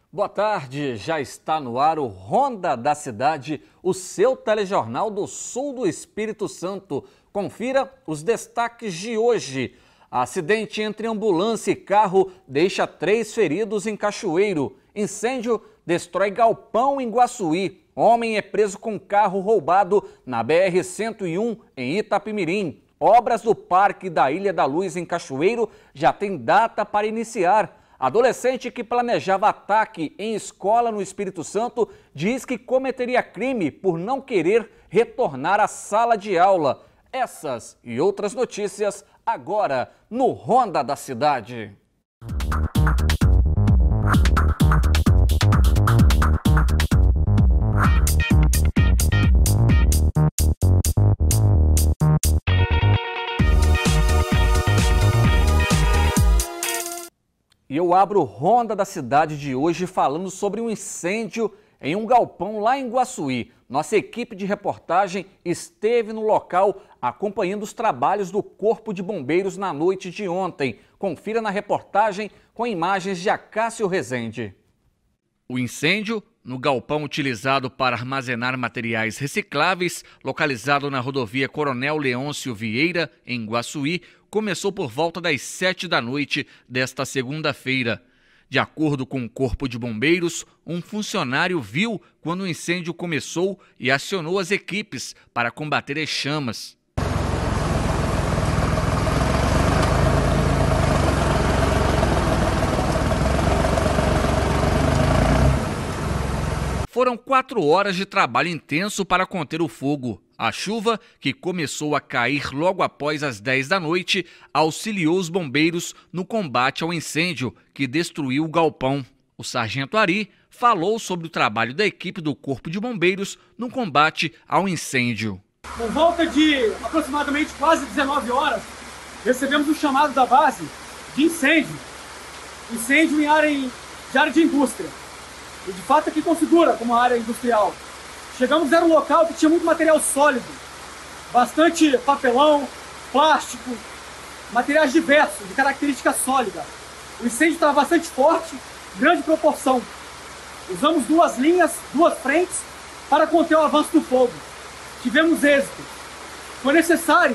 Boa tarde, já está no ar o Ronda da Cidade, o seu telejornal do sul do Espírito Santo. Confira os destaques de hoje. Acidente entre ambulância e carro deixa 3 feridos em Cachoeiro. Incêndio destrói galpão em Guaçuí. Homem é preso com carro roubado na BR-101 em Itapemirim. Obras do Parque da Ilha da Luz em Cachoeiro já tem data para iniciar. Adolescente que planejava ataque em escola no Espírito Santo diz que cometeria crime por não querer retornar à sala de aula. Essas e outras notícias agora no Ronda da Cidade. E eu abro o Ronda da Cidade de hoje falando sobre um incêndio em um galpão lá em Guaçuí. Nossa equipe de reportagem esteve no local acompanhando os trabalhos do Corpo de Bombeiros na noite de ontem. Confira na reportagem com imagens de Acácio Rezende. O incêndio no galpão utilizado para armazenar materiais recicláveis, localizado na rodovia Coronel Leôncio Vieira, em Guaçuí, começou por volta das 7 da noite desta segunda-feira. De acordo com o Corpo de Bombeiros, um funcionário viu quando o incêndio começou e acionou as equipes para combater as chamas. Foram 4 horas de trabalho intenso para conter o fogo. A chuva, que começou a cair logo após as 10 da noite, auxiliou os bombeiros no combate ao incêndio que destruiu o galpão. O sargento Ari falou sobre o trabalho da equipe do Corpo de Bombeiros no combate ao incêndio. Por volta de aproximadamente quase 19 horas, recebemos um chamado da base de incêndio. Incêndio em área de indústria. E de fato aqui configura como área industrial. Chegamos a um local que tinha muito material sólido, bastante papelão, plástico, materiais diversos, de característica sólida. O incêndio estava bastante forte, grande proporção. Usamos 2 linhas, 2 frentes, para conter o avanço do fogo. Tivemos êxito. Foi necessário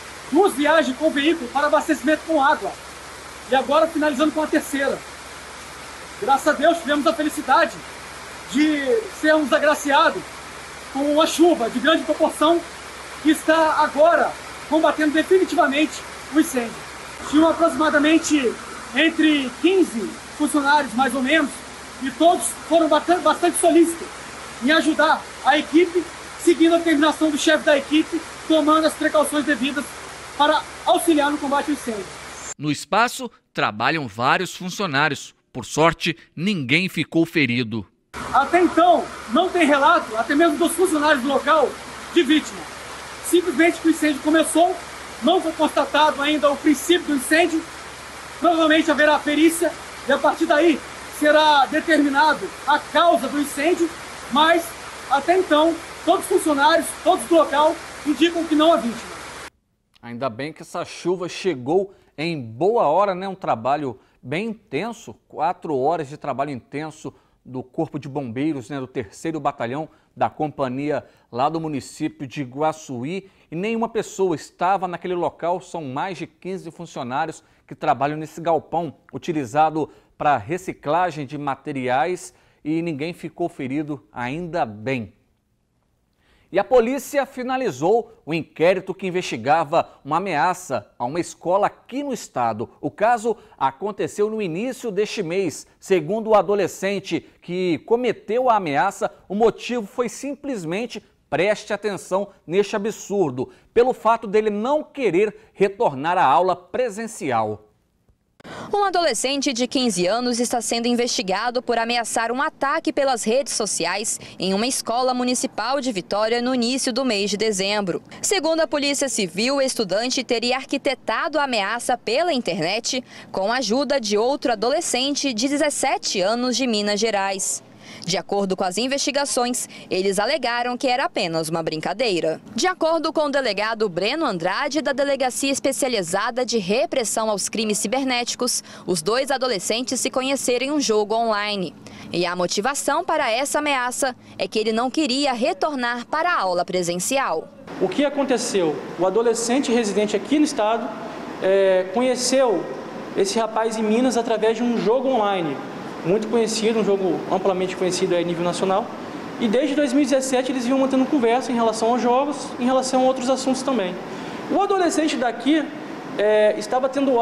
2 viagens com o veículo para abastecimento com água. E agora finalizando com a 3ª. Graças a Deus tivemos a felicidade de sermos agraciados com uma chuva de grande proporção que está agora combatendo definitivamente o incêndio. Tinham aproximadamente entre 15 funcionários, mais ou menos, e todos foram bastante solícitos em ajudar a equipe, seguindo a determinação do chefe da equipe, tomando as precauções devidas para auxiliar no combate ao incêndio. No espaço, trabalham vários funcionários. Por sorte, ninguém ficou ferido. Até então, não tem relato, até mesmo dos funcionários do local, de vítima. Simplesmente que o incêndio começou, não foi constatado ainda o princípio do incêndio, provavelmente haverá perícia e a partir daí será determinado a causa do incêndio, mas até então, todos os funcionários, todos do local, indicam que não há vítima. Ainda bem que essa chuva chegou em boa hora, né? Um trabalho bem intenso, 4 horas de trabalho intenso do Corpo de Bombeiros, né, do 3º Batalhão da companhia lá do município de Guaçuí, e nenhuma pessoa estava naquele local. São mais de 15 funcionários que trabalham nesse galpão utilizado para reciclagem de materiais e ninguém ficou ferido, ainda bem. E a polícia finalizou o inquérito que investigava uma ameaça a uma escola aqui no estado. O caso aconteceu no início deste mês. Segundo o adolescente que cometeu a ameaça, o motivo foi simplesmente, preste atenção neste absurdo, pelo fato dele não querer retornar à aula presencial. Um adolescente de 15 anos está sendo investigado por ameaçar um ataque pelas redes sociais em uma escola municipal de Vitória no início do mês de dezembro. Segundo a Polícia Civil, o estudante teria arquitetado a ameaça pela internet com a ajuda de outro adolescente de 17 anos de Minas Gerais. De acordo com as investigações, eles alegaram que era apenas uma brincadeira. De acordo com o delegado Breno Andrade, da Delegacia Especializada de Repressão aos Crimes Cibernéticos, os dois adolescentes se conheceram em um jogo online. E a motivação para essa ameaça é que ele não queria retornar para a aula presencial. O que aconteceu? O adolescente residente aqui no estado conheceu esse rapaz em Minas através de um jogo online, muito conhecido, um jogo amplamente conhecido a nível nacional. E desde 2017 eles vinham mantendo conversa em relação aos jogos, em relação a outros assuntos também. O adolescente daqui estava tendo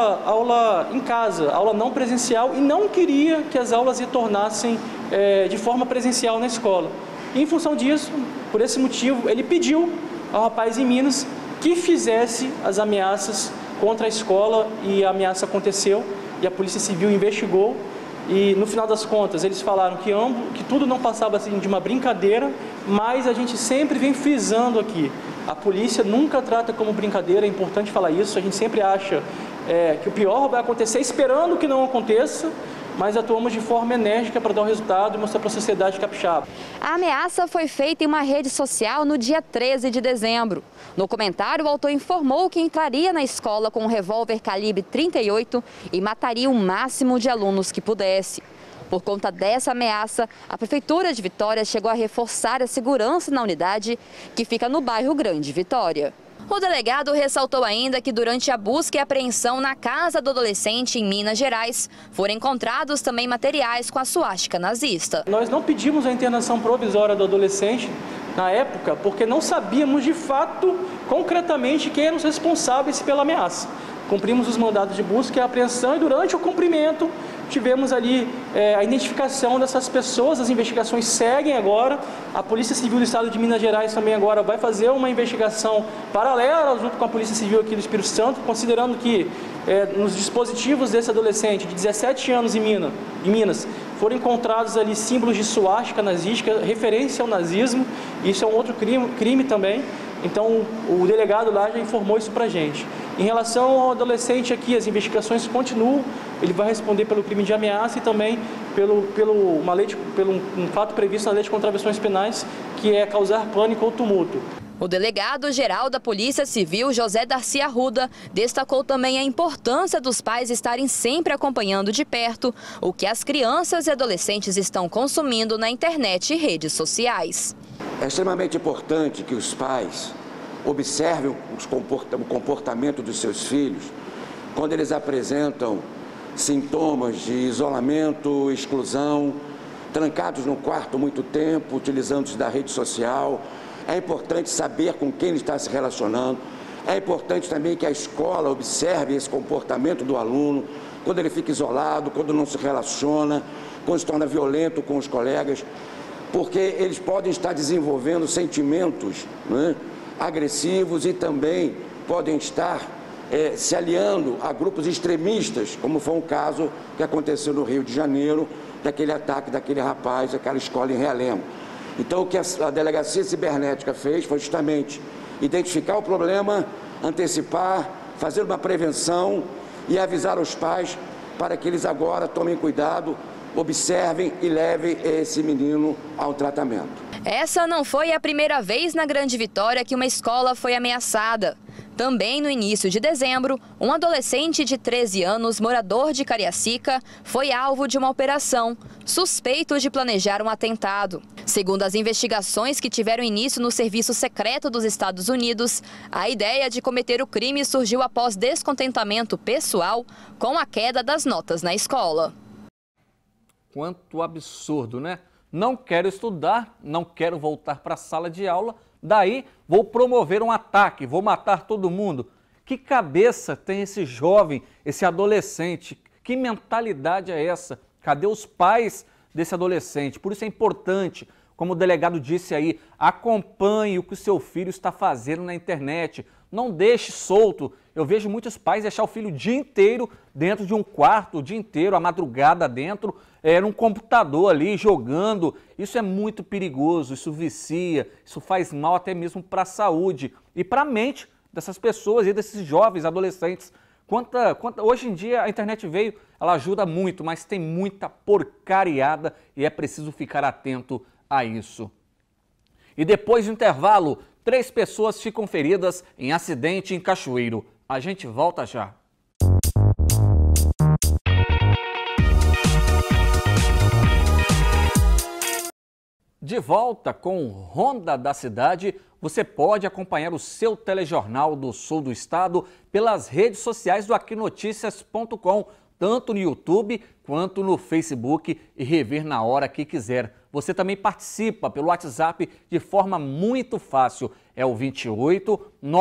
aula em casa, aula não presencial, e não queria que as aulas retornassem de forma presencial na escola. E, em função disso, por esse motivo, ele pediu ao rapaz em Minas que fizesse as ameaças contra a escola, e a ameaça aconteceu e a Polícia Civil investigou. E no final das contas eles falaram que tudo não passava assim de uma brincadeira, mas a gente sempre vem frisando aqui, a polícia nunca trata como brincadeira, é importante falar isso, a gente sempre acha que o pior vai acontecer, esperando que não aconteça, mas atuamos de forma enérgica para dar o resultado e mostrar para a sociedade capixaba. A ameaça foi feita em uma rede social no dia 13 de dezembro. No comentário, o autor informou que entraria na escola com um revólver calibre 38 e mataria o máximo de alunos que pudesse. Por conta dessa ameaça, a Prefeitura de Vitória chegou a reforçar a segurança na unidade, que fica no bairro Grande Vitória. O delegado ressaltou ainda que durante a busca e apreensão na casa do adolescente em Minas Gerais, foram encontrados também materiais com a suástica nazista. Nós não pedimos a internação provisória do adolescente na época, porque não sabíamos de fato, concretamente, quem eram os responsáveis pela ameaça. Cumprimos os mandados de busca e apreensão e durante o cumprimento tivemos ali a identificação dessas pessoas. As investigações seguem agora. A Polícia Civil do Estado de Minas Gerais também agora vai fazer uma investigação paralela junto com a Polícia Civil aqui do Espírito Santo, considerando que nos dispositivos desse adolescente de 17 anos em Minas, foram encontrados ali símbolos de suástica nazística, referência ao nazismo. Isso é um outro crime também. Então, o delegado lá já informou isso para a gente. Em relação ao adolescente aqui, as investigações continuam. Ele vai responder pelo crime de ameaça e também pelo um fato previsto na Lei de Contravenções Penais, que é causar pânico ou tumulto. O delegado-geral da Polícia Civil, José Darcy Arruda, destacou também a importância dos pais estarem sempre acompanhando de perto o que as crianças e adolescentes estão consumindo na internet e redes sociais. É extremamente importante que os pais observem o comportamento dos seus filhos quando eles apresentam sintomas de isolamento, exclusão, trancados no quarto muito tempo, utilizando-se da rede social. É importante saber com quem ele está se relacionando. É importante também que a escola observe esse comportamento do aluno, quando ele fica isolado, quando não se relaciona, quando se torna violento com os colegas, porque eles podem estar desenvolvendo sentimentos, né, agressivos, e também podem estar se aliando a grupos extremistas, como foi um caso que aconteceu no Rio de Janeiro, daquele ataque daquele rapaz, daquela escola em Realengo. Então, o que a Delegacia Cibernética fez foi justamente identificar o problema, antecipar, fazer uma prevenção e avisar os pais para que eles agora tomem cuidado, observem e levem esse menino ao tratamento. Essa não foi a primeira vez na Grande Vitória que uma escola foi ameaçada. Também no início de dezembro, um adolescente de 13 anos, morador de Cariacica, foi alvo de uma operação, suspeito de planejar um atentado. Segundo as investigações que tiveram início no Serviço Secreto dos Estados Unidos, a ideia de cometer o crime surgiu após descontentamento pessoal com a queda das notas na escola. Quanto absurdo, né? Não quero estudar, não quero voltar para a sala de aula, daí vou promover um ataque, vou matar todo mundo. Que cabeça tem esse jovem, esse adolescente? Que mentalidade é essa? Cadê os pais desse adolescente? Por isso é importante, como o delegado disse aí, acompanhe o que o seu filho está fazendo na internet. Não deixe solto. Eu vejo muitos pais deixar o filho o dia inteiro dentro de um quarto, o dia inteiro, a madrugada dentro, num computador ali, jogando. Isso é muito perigoso, isso vicia, isso faz mal até mesmo para a saúde e para a mente dessas pessoas e desses jovens, adolescentes. Hoje em dia a internet veio, ela ajuda muito, mas tem muita porcariada e é preciso ficar atento a isso. E depois do intervalo, 3 pessoas ficam feridas em acidente em Cachoeiro. A gente volta já. De volta com o Ronda da Cidade, você pode acompanhar o seu telejornal do Sul do Estado pelas redes sociais do aquinoticias.com, tanto no YouTube quanto no Facebook, e rever na hora que quiser. Você também participa pelo WhatsApp de forma muito fácil. É o 28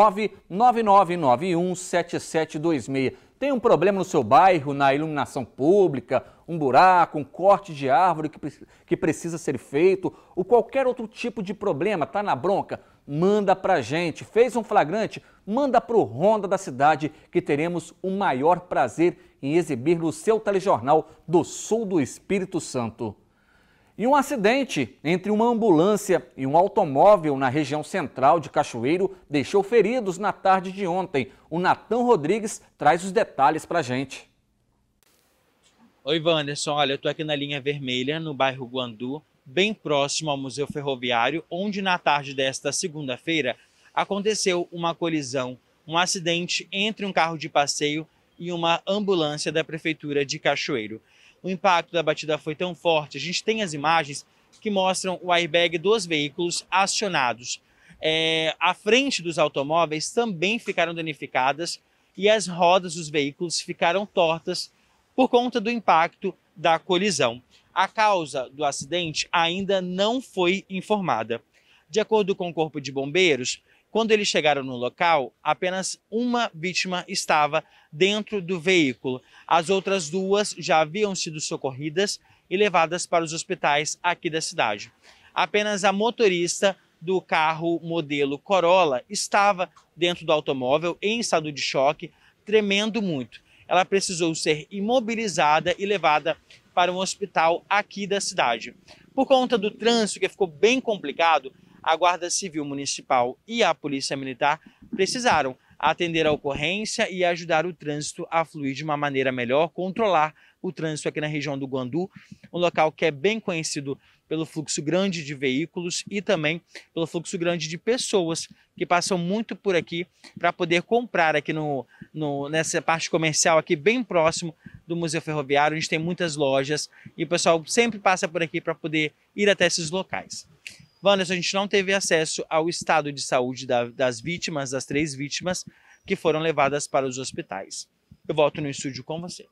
99991 7726. Tem um problema no seu bairro, na iluminação pública, um buraco, um corte de árvore que precisa ser feito, ou qualquer outro tipo de problema, tá na bronca? Manda pra gente. Fez um flagrante? Manda pro Ronda da Cidade, que teremos o maior prazer em exibir no seu telejornal do Sul do Espírito Santo. E um acidente entre uma ambulância e um automóvel na região central de Cachoeiro deixou feridos na tarde de ontem. O Natan Rodrigues traz os detalhes pra gente. Oi, Wanderson. Olha, eu tô aqui na linha vermelha, no bairro Guandu, bem próximo ao Museu Ferroviário, onde na tarde desta segunda-feira aconteceu uma colisão, um acidente entre um carro de passeio e uma ambulância da Prefeitura de Cachoeiro. O impacto da batida foi tão forte, a gente tem as imagens que mostram o airbag dos veículos acionados. A frente dos automóveis também ficaram danificadas e as rodas dos veículos ficaram tortas por conta do impacto da colisão. A causa do acidente ainda não foi informada. De acordo com o Corpo de Bombeiros, quando eles chegaram no local, apenas uma vítima estava dentro do veículo. As outras duas já haviam sido socorridas e levadas para os hospitais aqui da cidade. Apenas a motorista do carro modelo Corolla estava dentro do automóvel em estado de choque, tremendo muito. Ela precisou ser imobilizada e levada para um hospital aqui da cidade. Por conta do trânsito, que ficou bem complicado, a Guarda Civil Municipal e a Polícia Militar precisaram atender a ocorrência e ajudar o trânsito a fluir de uma maneira melhor, controlar o trânsito aqui na região do Guandu, um local que é bem conhecido pelo fluxo grande de veículos e também pelo fluxo grande de pessoas que passam muito por aqui para poder comprar aqui nessa parte comercial aqui bem próximo do Museu Ferroviário. A gente tem muitas lojas e o pessoal sempre passa por aqui para poder ir até esses locais. Wanderson, a gente não teve acesso ao estado de saúde das vítimas, das 3 vítimas que foram levadas para os hospitais. Eu volto no estúdio com você.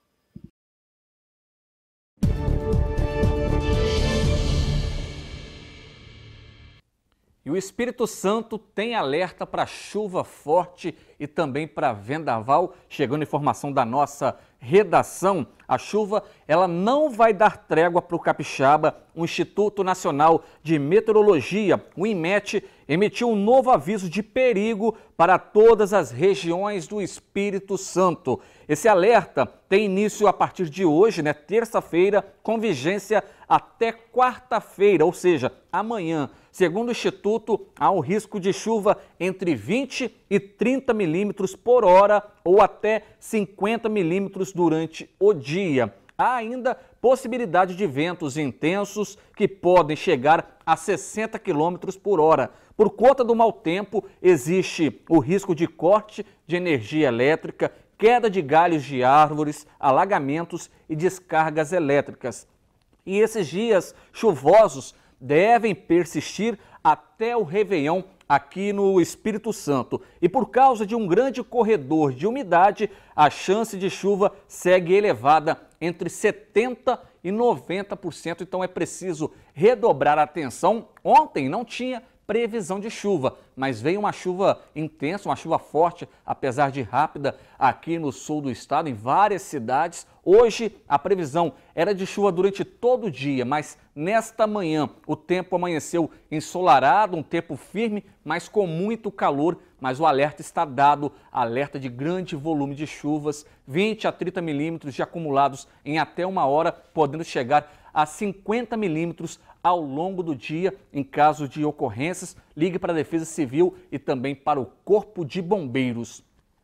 E o Espírito Santo tem alerta para chuva forte e também para vendaval. Chegando informação da nossa redação, a chuva ela não vai dar trégua para o capixaba. O Instituto Nacional de Meteorologia, o INMET, emitiu um novo aviso de perigo para todas as regiões do Espírito Santo. Esse alerta tem início a partir de hoje, terça-feira, com vigência até quarta-feira, ou seja, amanhã. Segundo o Instituto, há um risco de chuva entre 20 e 30 milímetros por hora ou até 50 milímetros durante o dia. Há ainda possibilidade de ventos intensos que podem chegar a 60 quilômetros por hora. Por conta do mau tempo, existe o risco de corte de energia elétrica, queda de galhos de árvores, alagamentos e descargas elétricas. E esses dias chuvosos devem persistir até o Réveillon aqui no Espírito Santo. E por causa de um grande corredor de umidade, a chance de chuva segue elevada entre 70% e 90%. Então é preciso redobrar a atenção. Ontem não tinha previsão de chuva, mas veio uma chuva intensa, uma chuva forte, apesar de rápida, aqui no sul do estado, em várias cidades. Hoje a previsão era de chuva durante todo o dia, mas nesta manhã o tempo amanheceu ensolarado, um tempo firme, mas com muito calor. Mas o alerta está dado, alerta de grande volume de chuvas, 20 a 30 milímetros de acumulados em até uma hora, podendo chegar a 50 milímetros ao longo do dia. Em caso de ocorrências, ligue para a Defesa Civil e também para o Corpo de Bombeiros.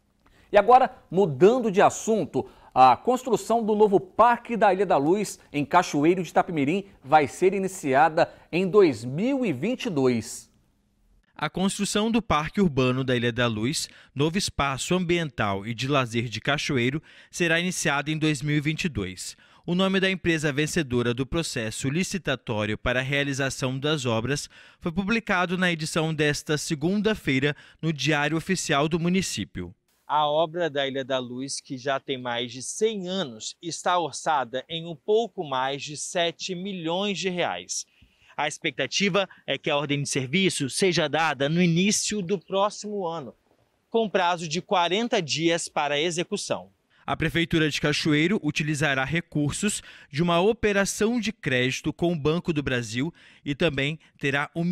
E agora, mudando de assunto, a construção do novo Parque da Ilha da Luz, em Cachoeiro de Itapemirim, vai ser iniciada em 2022. A construção do Parque Urbano da Ilha da Luz, novo espaço ambiental e de lazer de Cachoeiro, será iniciada em 2022. O nome da empresa vencedora do processo licitatório para a realização das obras foi publicado na edição desta segunda-feira no Diário Oficial do município. A obra da Ilha da Luz, que já tem mais de 100 anos, está orçada em um pouco mais de 7 milhões de reais. A expectativa é que a ordem de serviço seja dada no início do próximo ano, com prazo de 40 dias para a execução. A Prefeitura de Cachoeiro utilizará recursos de uma operação de crédito com o Banco do Brasil e também terá R$ 1,5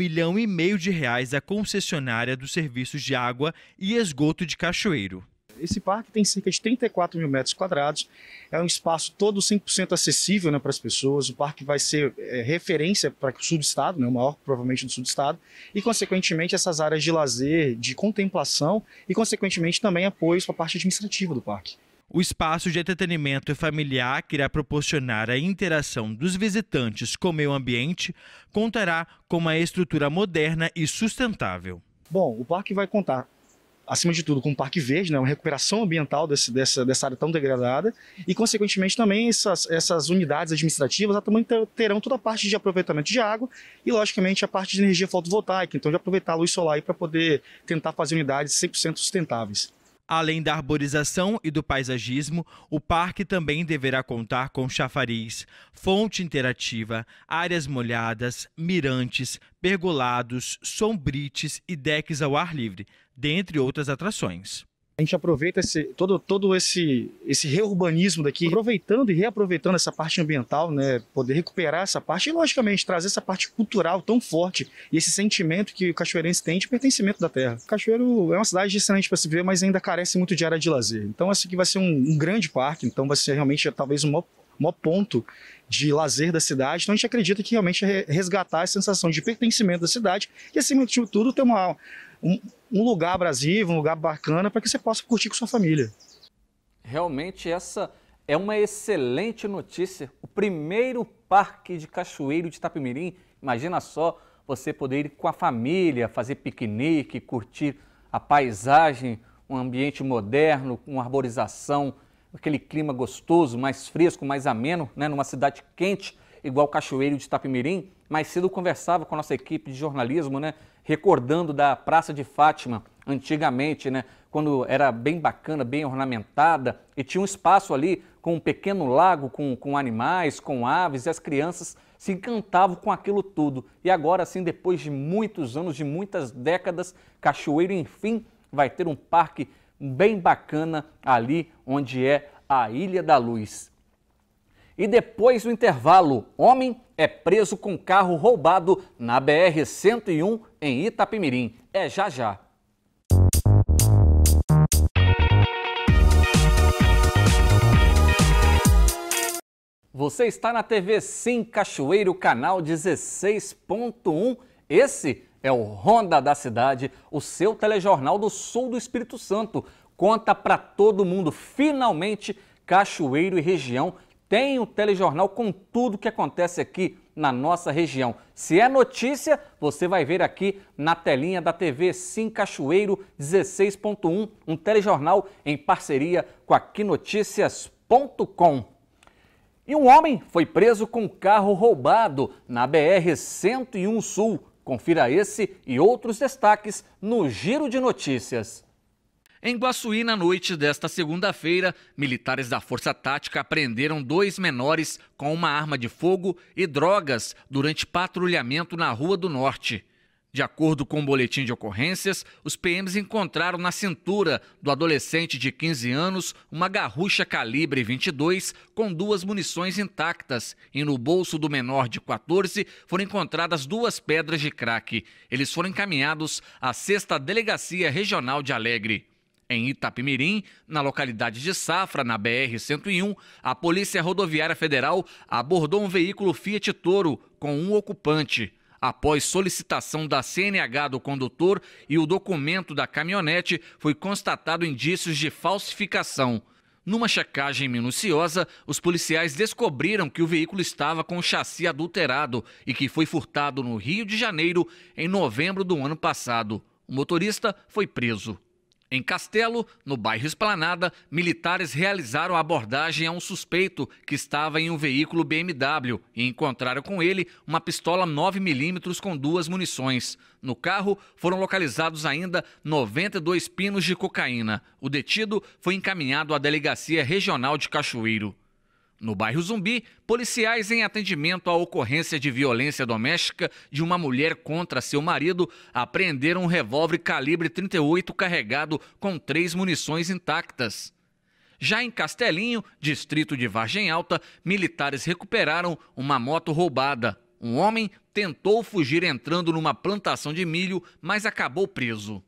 milhão da concessionária dos serviços de água e esgoto de Cachoeiro. Esse parque tem cerca de 34 mil metros quadrados, é um espaço todo 100% acessível, né, para as pessoas. O parque vai ser referência para o sul do estado, né, o maior provavelmente do sul do estado, e consequentemente essas áreas de lazer, de contemplação e consequentemente também apoios para a parte administrativa do parque. O espaço de entretenimento familiar que irá proporcionar a interação dos visitantes com o meio ambiente contará com uma estrutura moderna e sustentável. Bom, o parque vai contar, acima de tudo, com um parque verde, né, uma recuperação ambiental dessa área tão degradada e, consequentemente, também essas unidades administrativas também terão toda a parte de aproveitamento de água e, logicamente, a parte de energia fotovoltaica, então de aproveitar a luz solar para poder tentar fazer unidades 100% sustentáveis. Além da arborização e do paisagismo, o parque também deverá contar com chafariz, fonte interativa, áreas molhadas, mirantes, pergolados, sombrites e decks ao ar livre, dentre outras atrações. A gente aproveita todo esse reurbanismo daqui, aproveitando e reaproveitando essa parte ambiental, né, poder recuperar essa parte e, logicamente, trazer essa parte cultural tão forte e esse sentimento que o cachoeirense tem de pertencimento da terra. Cachoeiro é uma cidade excelente para se ver, mas ainda carece muito de área de lazer. Então, esse aqui vai ser um grande parque, então vai ser realmente talvez o maior ponto de lazer da cidade. Então, a gente acredita que realmente é resgatar a sensação de pertencimento da cidade e, acima de tudo, ter um lugar abrasivo, um lugar bacana para que você possa curtir com sua família. Realmente essa é uma excelente notícia. O primeiro parque de Cachoeiro de Itapemirim, imagina só você poder ir com a família, fazer piquenique, curtir a paisagem, um ambiente moderno, com arborização, aquele clima gostoso, mais fresco, mais ameno, né, numa cidade quente, igual Cachoeiro de Itapemirim. Mais cedo eu conversava com a nossa equipe de jornalismo, né, recordando da Praça de Fátima, antigamente, né, quando era bem bacana, bem ornamentada, e tinha um espaço ali com um pequeno lago, com animais, com aves, e as crianças se encantavam com aquilo tudo. E agora, assim, depois de muitos anos, de muitas décadas, Cachoeiro, enfim, vai ter um parque bem bacana ali onde é a Ilha da Luz. E depois do intervalo, homem é preso com carro roubado na BR-101 em Itapemirim. É já já. Você está na TV Sim Cachoeiro, canal 16.1. Esse é o Ronda da Cidade, o seu telejornal do sul do Espírito Santo. Conta para todo mundo, finalmente, Cachoeiro e região tem um telejornal com tudo que acontece aqui na nossa região. Se é notícia, você vai ver aqui na telinha da TV Sim Cachoeiro 16.1, um telejornal em parceria com a Quinoticias.com. E um homem foi preso com carro roubado na BR-101 Sul. Confira esse e outros destaques no Giro de Notícias. Em Guaçuí, na noite desta segunda-feira, militares da Força Tática apreenderam 2 menores com uma arma de fogo e drogas durante patrulhamento na Rua do Norte. De acordo com o boletim de ocorrências, os PMs encontraram na cintura do adolescente de 15 anos uma garrucha calibre 22 com 2 munições intactas e no bolso do menor de 14 foram encontradas 2 pedras de crack. Eles foram encaminhados à 6ª Delegacia Regional de Alegre. Em Itapemirim, na localidade de Safra, na BR-101, a Polícia Rodoviária Federal abordou um veículo Fiat Toro com um ocupante. Após solicitação da CNH do condutor e o documento da caminhonete, foi constatado indícios de falsificação. Numa checagem minuciosa, os policiais descobriram que o veículo estava com o chassi adulterado e que foi furtado no Rio de Janeiro em novembro do ano passado. O motorista foi preso. Em Castelo, no bairro Esplanada, militares realizaram a abordagem a um suspeito que estava em um veículo BMW e encontraram com ele uma pistola 9mm com 2 munições. No carro foram localizados ainda 92 pinos de cocaína. O detido foi encaminhado à Delegacia Regional de Cachoeiro. No bairro Zumbi, policiais em atendimento à ocorrência de violência doméstica de uma mulher contra seu marido apreenderam um revólver calibre 38 carregado com 3 munições intactas. Já em Castelinho, distrito de Vargem Alta, militares recuperaram uma moto roubada. Um homem tentou fugir entrando numa plantação de milho, mas acabou preso.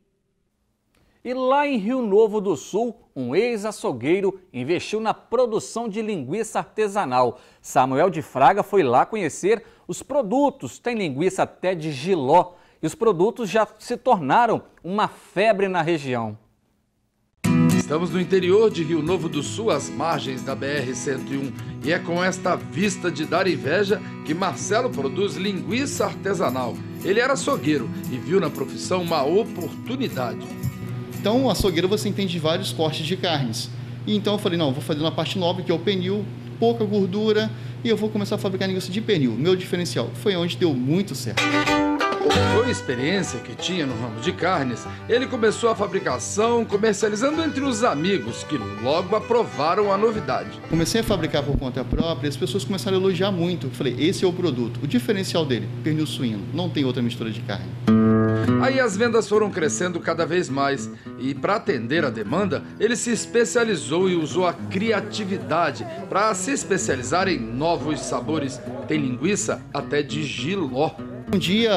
E lá em Rio Novo do Sul, um ex-açougueiro investiu na produção de linguiça artesanal. Samuel de Fraga foi lá conhecer os produtos. Tem linguiça até de jiló. E os produtos já se tornaram uma febre na região. Estamos no interior de Rio Novo do Sul, às margens da BR-101. E é com esta vista de dar inveja que Marcelo produz linguiça artesanal. Ele era açougueiro e viu na profissão uma oportunidade. Então, o açougueiro você entende vários cortes de carnes. E então eu falei, não, vou fazer uma parte nova, que é o pernil, pouca gordura, e eu vou começar a fabricar linguiça de pernil. Meu diferencial foi onde deu muito certo. Com a experiência que tinha no ramo de carnes, ele começou a fabricação comercializando entre os amigos, que logo aprovaram a novidade. Comecei a fabricar por conta própria e as pessoas começaram a elogiar muito. Eu falei, esse é o produto, o diferencial dele, pernil suíno, não tem outra mistura de carne. Aí as vendas foram crescendo cada vez mais e, para atender a demanda, ele se especializou e usou a criatividade para se especializar em novos sabores. Tem linguiça até de jiló. Um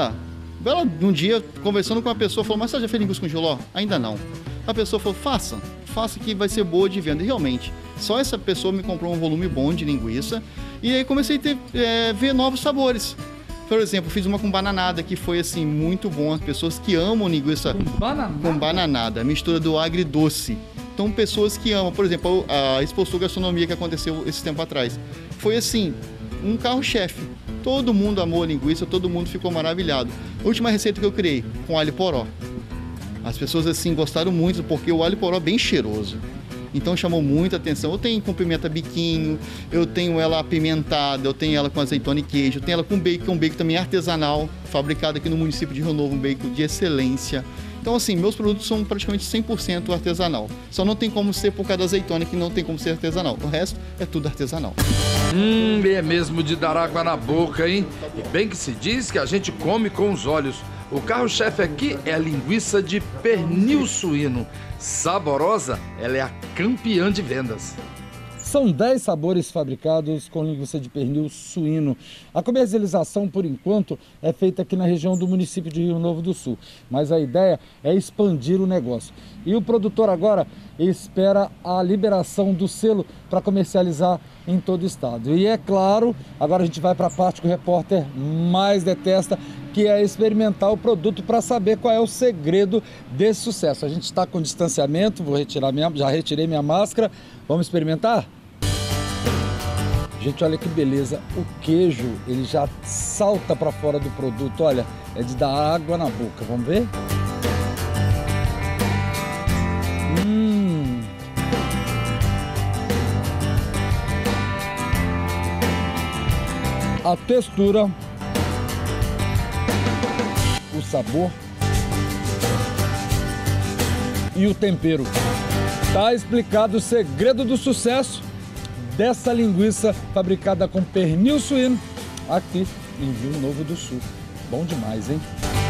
dia, conversando com uma pessoa, falou, mas você já fez linguiça com jiló? Ainda não. A pessoa falou, faça que vai ser boa de venda. E realmente, só essa pessoa me comprou um volume bom de linguiça e aí comecei a ver novos sabores. Por exemplo, fiz uma com bananada, que foi assim muito bom. As pessoas que amam linguiça com bananada, mistura do agridoce. Então, pessoas que amam, por exemplo, a Expo Sul Gastronomia que aconteceu esse tempo atrás, foi assim, um carro-chefe. Todo mundo amou a linguiça, todo mundo ficou maravilhado. A última receita que eu criei, com alho poró. As pessoas assim gostaram muito, porque o alho poró é bem cheiroso. Então chamou muita atenção. Eu tenho com pimenta biquinho, eu tenho ela apimentada, eu tenho ela com azeitona e queijo, eu tenho ela com bacon, um bacon também artesanal, fabricado aqui no município de Rio Novo, um bacon de excelência. Então assim, meus produtos são praticamente 100% artesanal. Só não tem como ser por causa da azeitona, que não tem como ser artesanal. O resto é tudo artesanal. É mesmo de dar água na boca, hein? E bem que se diz que a gente come com os olhos. O carro-chefe aqui é a linguiça de pernil suíno. Saborosa, ela é a campeã de vendas. São 10 sabores fabricados com linguiça de pernil suíno. A comercialização, por enquanto, é feita aqui na região do município de Rio Novo do Sul. Mas a ideia é expandir o negócio. E o produtor agora espera a liberação do selo para comercializar em todo o estado. E é claro, agora a gente vai para a parte que o repórter mais detesta, que é experimentar o produto para saber qual é o segredo desse sucesso. A gente está com distanciamento, já retirei minha máscara. Vamos experimentar? Gente, olha que beleza. O queijo, ele já salta para fora do produto. Olha, é de dar água na boca. Vamos ver? A textura, o sabor e o tempero. Tá explicado o segredo do sucesso dessa linguiça fabricada com pernil suíno aqui em Rio Novo do Sul. Bom demais, hein?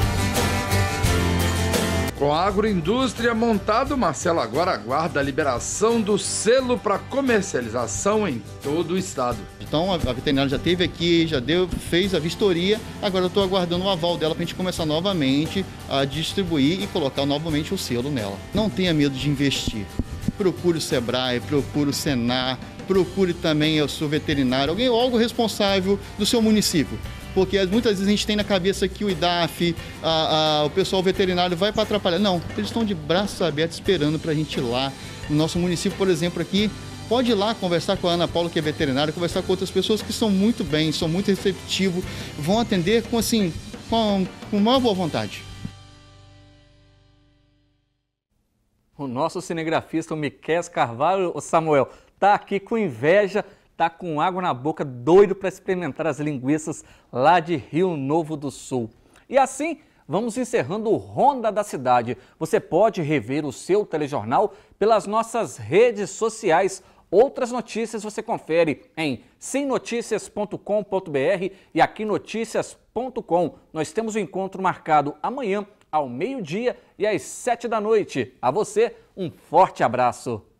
Com a agroindústria montado, Marcelo agora aguarda a liberação do selo para comercialização em todo o estado. Então a veterinária já esteve aqui, fez a vistoria, agora eu estou aguardando o aval dela para a gente começar novamente a distribuir e colocar novamente o selo nela. Não tenha medo de investir. Procure o Sebrae, procure o Senar, procure também o seu veterinário, algo responsável do seu município. Porque muitas vezes a gente tem na cabeça que o IDAF, o pessoal veterinário vai para atrapalhar. Não, eles estão de braços abertos esperando para a gente ir lá. No nosso município, por exemplo, aqui, pode ir lá conversar com a Ana Paula, que é veterinária, conversar com outras pessoas que são muito bem, são muito receptivos, vão atender com maior boa vontade. O nosso cinegrafista, o Miquel Carvalho, o Samuel, tá aqui com inveja, tá com água na boca, doido para experimentar as linguiças lá de Rio Novo do Sul. E assim, vamos encerrando o Ronda da Cidade. Você pode rever o seu telejornal pelas nossas redes sociais. Outras notícias você confere em simnoticias.com.br e aqui noticias.com. Nós temos um encontro marcado amanhã ao meio-dia e às 7 da noite. A você, um forte abraço.